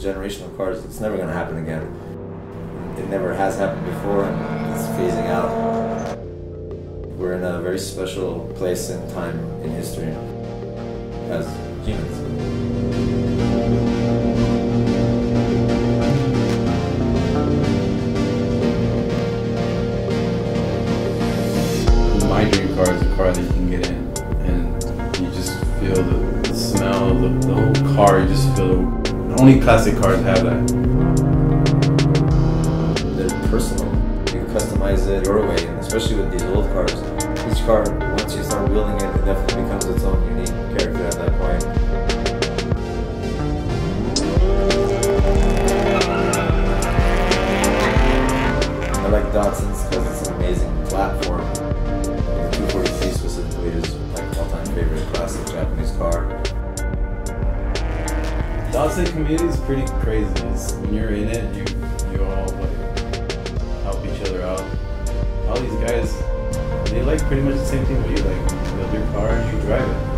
generation of cars. It's never going to happen again. It never has happened before, and it's phasing out. We're in a very special place and time in history as humans. My dream car is a car that you can get in and you just feel the smell, the whole car, you just feel only classic cars have that. They're personal. You can customize it your way, and especially with these old cars. Each car, once you start wheeling it, it definitely becomes its own unique character at that point. I like Datsuns because it's an amazing platform. The 240Z specifically is like all-time favorite classic Japanese car. The Datsun community is pretty crazy. When you're in it, you all like help each other out. All these guys, they like pretty much the same thing what you like. You build your car and you drive it.